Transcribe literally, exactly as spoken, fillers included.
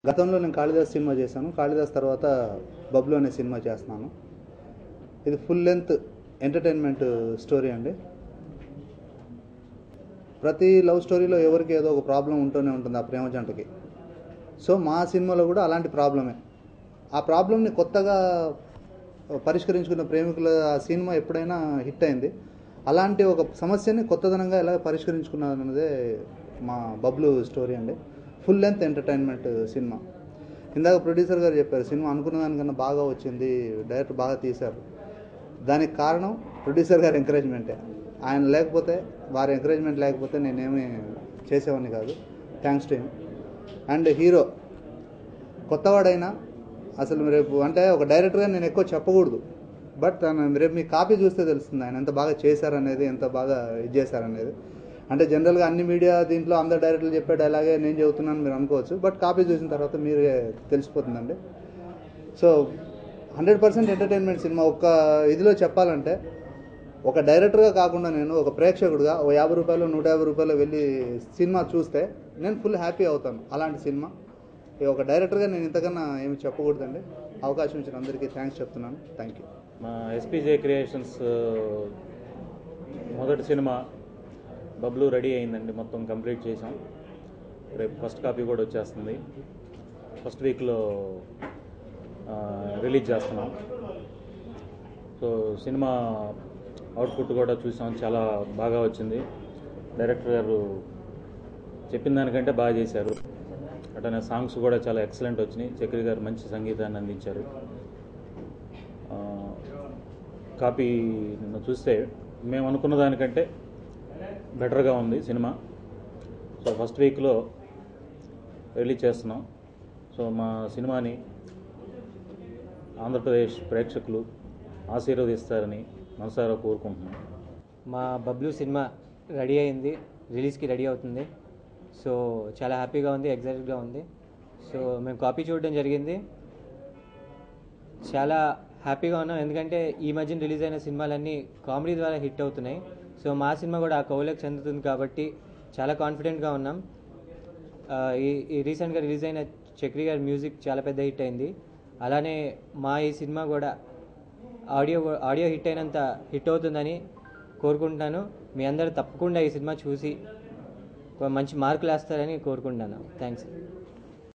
గతంలో నేను కాళిదాస్ సినిమా చేశాను. కాళిదాస్ తర్వాత బబ్లు అనే సినిమా చేస్తున్నాను. ఇది ఫుల్ లెంత్ ఎంటర్టైన్మెంట్ స్టోరీ అండి. ప్రతి లవ్ స్టోరీలో ఎవరికి ఏదో ఒక ప్రాబ్లం ఉంటూనే ఉంటుంది ఆ ప్రేమ జంటకి. సో మా సినిమాలో కూడా అలాంటి ప్రాబ్లమే. ఆ ప్రాబ్లంని కొత్తగా పరిష్కరించుకున్న ప్రేమికుల ఆ సినిమా ఎప్పుడైనా హిట్ అయింది. అలాంటి ఒక సమస్యని కొత్తదనంగా ఎలా పరిష్కరించుకున్నదన్నదే మా బబ్లు స్టోరీ అండి. ఫుల్ లెంత్ ఎంటర్టైన్మెంట్ సినిమా. ఇందాక ప్రొడ్యూసర్ గారు చెప్పారు, సినిమా అనుకున్న దానికన్నా బాగా వచ్చింది, డైరెక్టర్ బాగా తీశారు. దానికి కారణం ప్రొడ్యూసర్ గారి ఎంకరేజ్మెంటే. ఆయన లేకపోతే, వారి ఎంకరేజ్మెంట్ లేకపోతే నేనేమి చేసేవాడిని కాదు. Thanks to him. And hero కొత్తవాడైనా అసలు రేపు అంటే ఒక డైరెక్టర్గా నేను ఎక్కువ చెప్పకూడదు, బట్ రేపు మీ కాపీ చూస్తే తెలుస్తుంది ఆయన ఎంత బాగా చేశారనేది, ఎంత బాగా ఇది చేశారనేది. అంటే జనరల్గా అన్ని మీడియా దీంట్లో అందరు డైరెక్టర్లు చెప్పే డైలాగే నేను చెబుతున్నాను మీరు అనుకోవచ్చు, బట్ కాపీ చూసిన తర్వాత మీరే తెలిసిపోతుందండి. సో హండ్రెడ్ పర్సెంట్ ఎంటర్టైన్మెంట్ సినిమా. ఒక్క ఇదిలో చెప్పాలంటే, ఒక డైరెక్టర్గా కాకుండా నేను ఒక ప్రేక్షకుడుగా ఓ యాభై రూపాయలు నూట యాభై రూపాయలు వెళ్ళి సినిమా చూస్తే నేను ఫుల్ హ్యాపీ అవుతాను. అలాంటి సినిమా. ఒక డైరెక్టర్గా నేను ఇంతకన్నా ఏమి చెప్పకూడదండి. అవకాశం ఇచ్చిన అందరికీ థ్యాంక్స్ చెప్తున్నాను. Thank you. మా ఎస్పీజే క్రియేషన్స్ మొదటి సినిమా బబ్లు రెడీ అయిందండి. మొత్తం కంప్లీట్ చేసాం. రేపు ఫస్ట్ కాపీ కూడా వచ్చేస్తుంది. ఫస్ట్ వీక్లో రిలీజ్ చేస్తున్నాం. సో సినిమా అవుట్పుట్ కూడా చూసాం, చాలా బాగా వచ్చింది. డైరెక్టర్ గారు చెప్పిన దానికంటే బాగా చేశారు. అటనే సాంగ్స్ కూడా చాలా ఎక్సలెంట్ వచ్చినాయి. చక్రి గారు మంచి సంగీతాన్ని అందించారు. కాపీ నిన్న చూస్తే మేము అనుకున్న దానికంటే బెటర్గా ఉంది సినిమా. సో ఫస్ట్ వీక్లో రిలీజ్ చేస్తున్నాం. సో మా సినిమాని ఆంధ్రప్రదేశ్ ప్రేక్షకులు ఆశీర్వదిస్తారని మనసారా కోరుకుంటున్నాం. మా బబ్లు సినిమా రెడీ అయింది, రిలీజ్కి రెడీ అవుతుంది. సో చాలా హ్యాపీగా ఉంది, ఎగ్జైటెడ్గా ఉంది. సో మేము కాపీ చూడడం జరిగింది. చాలా హ్యాపీగా ఉన్నాం, ఎందుకంటే ఈ మధ్యన రిలీజ్ అయిన సినిమాలన్నీ కామెడీ ద్వారా హిట్ అవుతున్నాయి. సో మా సినిమా కూడా ఆ కవులకు చెందుతుంది కాబట్టి చాలా కాన్ఫిడెంట్గా ఉన్నాం. ఈ ఈ రీసెంట్గా రిలీజ్ అయిన చక్రి గారి మ్యూజిక్ చాలా పెద్ద హిట్ అయింది. అలానే మా ఈ సినిమా కూడా ఆడియో ఆడియో హిట్ అయినంత హిట్ అవుతుందని కోరుకుంటున్నాను. మీ అందరూ తప్పకుండా ఈ సినిమా చూసి మంచి మార్కులు వేస్తారని కోరుకుంటున్నాను. థ్యాంక్స్.